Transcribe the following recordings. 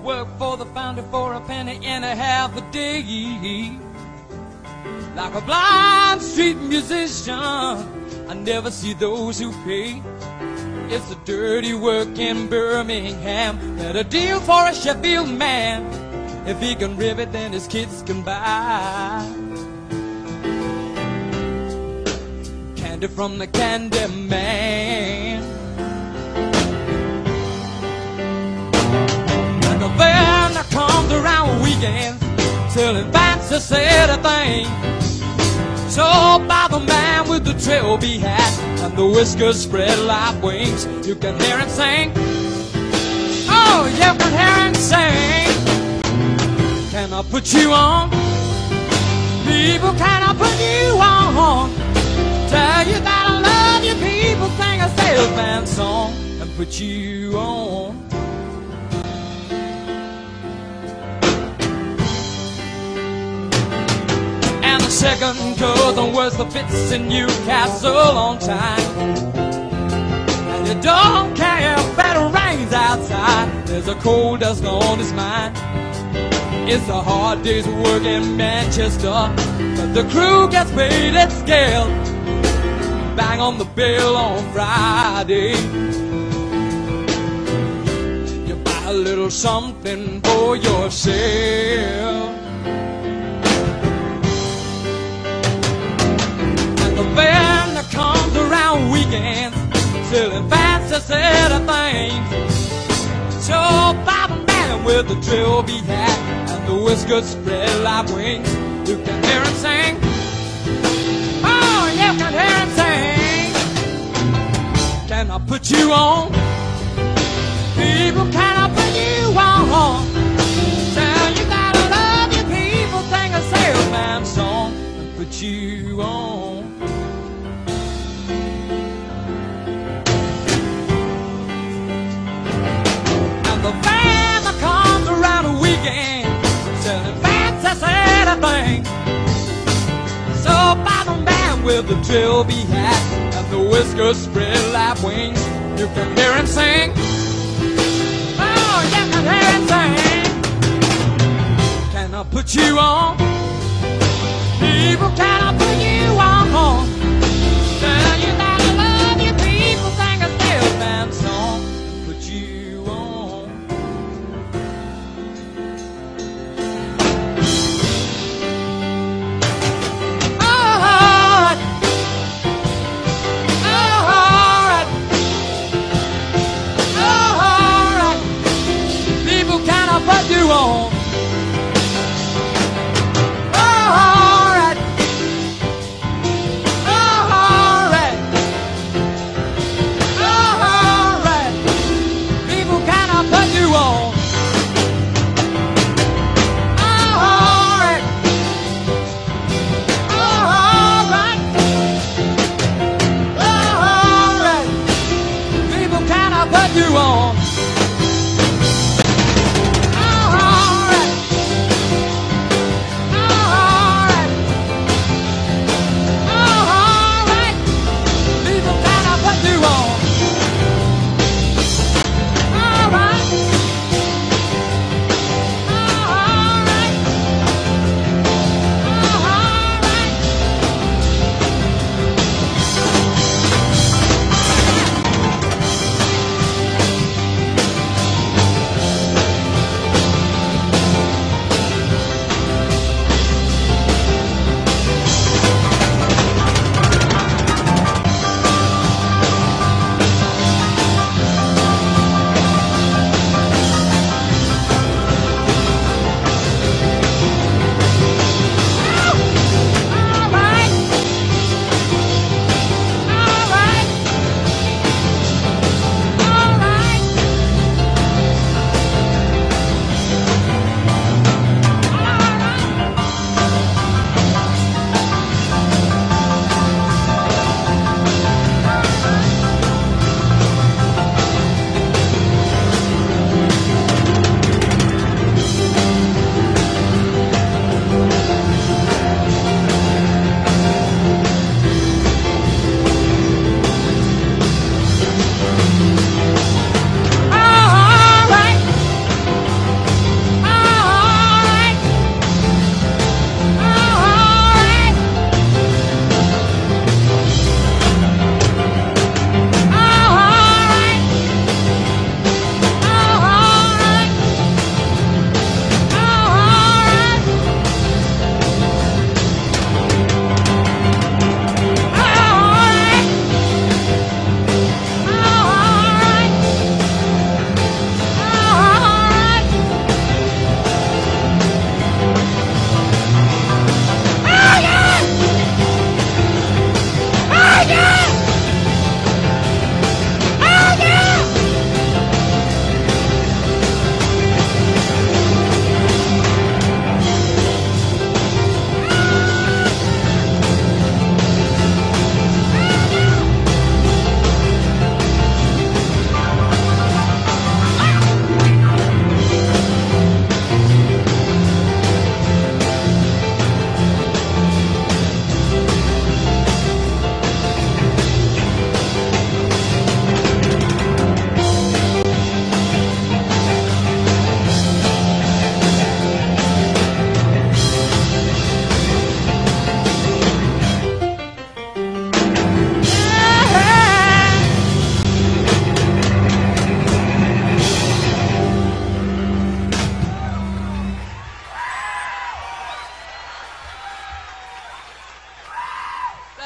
work for the foundry for a penny and a half a day. Like a blind street musician, I never see those who pay. It's a dirty work in Birmingham, better deal for a Sheffield man. If he can rip it, then his kids can buy candy from the candy man. And the van that comes around weekends, selling fancy set of things. So by the man with the trilby hat and the whiskers spread like wings, you can hear him sing. Oh, you can hear him sing. Can I put you on? People, can I put you on? Tell you that I love you, people, sing a salesman song and put you on. And the second cousin was the fits in Newcastle on time. And you don't care if it rains outside, there's a cold dust on his mind. It's a hard day's work in Manchester, but the crew gets paid at scale. Bang on the bill on Friday. You buy a little something for yourself. And the van that comes around weekends, selling fancy set of things. So by the man with the trilby hat and the whiskers spread like wings, you can hear him sing. Oh, you can hear him sing. Can I put you on? People, can I put you on? Tell you that I love you, people, sing a salesman song and put you on. And the van that comes around a weekend, selling fancy set of things. So by the man with the trilby hat and the whiskers spread like wings, you can hear him sing. Oh, you can hear him sing. Can I put you on? People, can I put you on? Tell you that I love you, people, sing a salesman song and put you on. Put you on. Alright. Alright. Alright. People, can I put you on? Alright. Alright. Alright. People, can I put you on?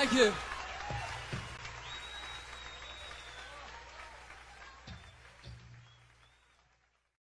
Thank you.